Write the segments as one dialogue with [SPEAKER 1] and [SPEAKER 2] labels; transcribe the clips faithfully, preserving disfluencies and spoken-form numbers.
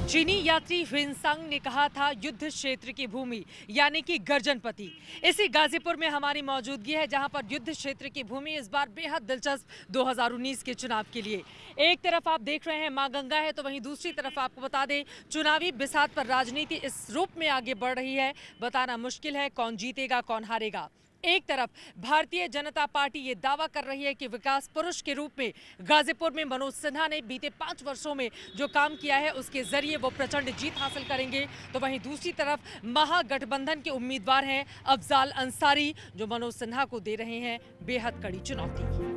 [SPEAKER 1] चीनी यात्री ह्वेनसांग ने कहा था युद्ध क्षेत्र की भूमि यानी कि गर्जनपति। इसी गाजीपुर में हमारी मौजूदगी है जहां पर युद्ध क्षेत्र की भूमि इस बार बेहद दिलचस्प दो हज़ार उन्नीस के चुनाव के लिए। एक तरफ आप देख रहे हैं मां गंगा है तो वहीं दूसरी तरफ आपको बता दें चुनावी बिसात पर राजनीति इस रूप में आगे बढ़ रही है, बताना मुश्किल है कौन जीतेगा कौन हारेगा। एक तरफ भारतीय जनता पार्टी ये दावा कर रही है कि विकास पुरुष के रूप में गाजीपुर में मनोज सिन्हा ने बीते पांच वर्षों में जो काम किया है उसके जरिए वो प्रचंड जीत हासिल करेंगे, तो वहीं दूसरी तरफ महागठबंधन के उम्मीदवार हैं अफजाल अंसारी जो मनोज सिन्हा को दे रहे हैं बेहद कड़ी चुनौती।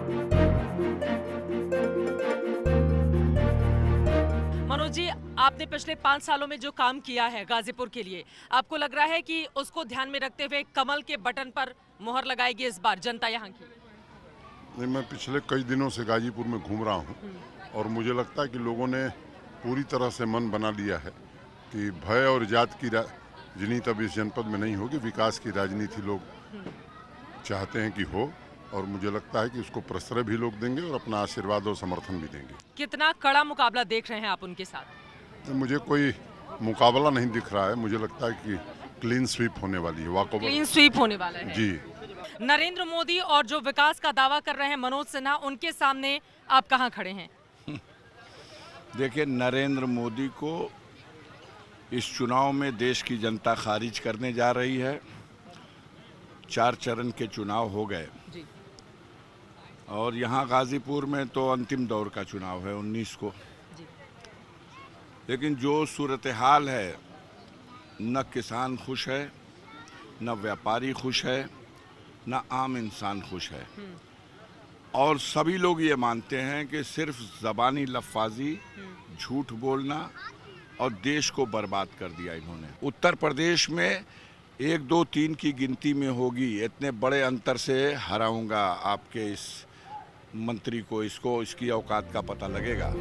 [SPEAKER 1] मनोज जी, आपने पिछले पांच सालों में जो काम किया है गाजीपुर के लिए, आपको लग रहा है कि उसको ध्यान में रखते हुए कमल के बटन पर मुहर लगाएगी इस बार जनता यहाँ की?
[SPEAKER 2] नहीं, मैं पिछले कई दिनों से गाजीपुर में घूम रहा हूँ और मुझे लगता है कि लोगों ने पूरी तरह से मन बना लिया है कि भय और जात की राजनीति अब इस जनपद में नहीं होगी। विकास की राजनीति लोग चाहते हैं कि हो और मुझे लगता है कि उसको प्रश्रय भी लोग देंगे और अपना आशीर्वाद और समर्थन भी देंगे।
[SPEAKER 1] कितना कड़ा मुकाबला देख रहे हैं आप उनके साथ?
[SPEAKER 2] मुझे कोई मुकाबला नहीं दिख रहा है, मुझे लगता है कि क्लीन स्वीप होने वाली है। वॉकओवर
[SPEAKER 1] क्लीन स्वीप होने वाला है
[SPEAKER 2] जी।
[SPEAKER 1] नरेंद्र मोदी और जो विकास का दावा कर रहे हैं मनोज सिन्हा, उनके सामने आप कहां खड़े हैं?
[SPEAKER 3] देखिए, नरेंद्र मोदी को इस चुनाव में देश की जनता खारिज करने जा रही है। चार चरण के चुनाव हो गए
[SPEAKER 1] जी।
[SPEAKER 3] और यहाँ गाजीपुर में तो अंतिम दौर का चुनाव है उन्नीस को जी। लेकिन जो सूरत हाल है, न किसान खुश है, न व्यापारी खुश है, न आम इंसान खुश है और सभी लोग ये मानते हैं कि सिर्फ ज़बानी लफ्ज़ी, झूठ बोलना और देश को बर्बाद कर दिया इन्होंने। उत्तर प्रदेश में एक दो तीन की गिनती में होगी, इतने बड़े अंतर से हराऊंगा आपके इस मंत्री को, इसको इसकी औकात का पता लगेगा।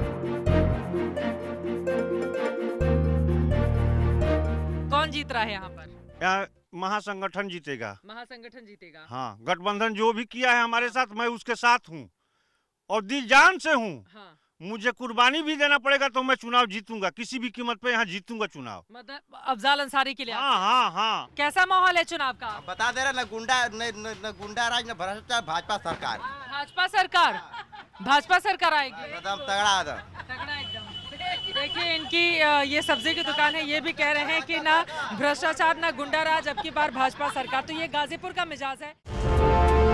[SPEAKER 1] कौन जीत रहा है यहाँ पर?
[SPEAKER 4] यहाँ महासंगठन जीतेगा।
[SPEAKER 1] महासंगठन जीतेगा।
[SPEAKER 4] हाँ, गठबंधन जो भी किया है हमारे साथ, मैं उसके साथ हूँ और दिल जान से हूँ। हाँ। मुझे कुर्बानी भी देना पड़ेगा तो मैं चुनाव जीतूंगा, किसी भी कीमत पे यहाँ जीतूंगा चुनाव।
[SPEAKER 1] मतलब अफजाल अंसारी के लिए?
[SPEAKER 4] हाँ हाँ हाँ।
[SPEAKER 1] कैसा माहौल है चुनाव का?
[SPEAKER 5] बता दे रहा, न गुंडा न, न, न गुंडा राज न भ्रष्टाचार, भाजपा सरकार।
[SPEAKER 1] भाजपा सरकार भाजपा सरकार आएगी
[SPEAKER 5] एकदम तगड़ा
[SPEAKER 1] तगड़ा एकदम। देखिए, इनकी ये सब्जी की दुकान है, ये भी कह रहे हैं कि ना भ्रष्टाचार ना गुंडा राज, अब की बार भाजपा सरकार। तो ये गाजीपुर का मिजाज है।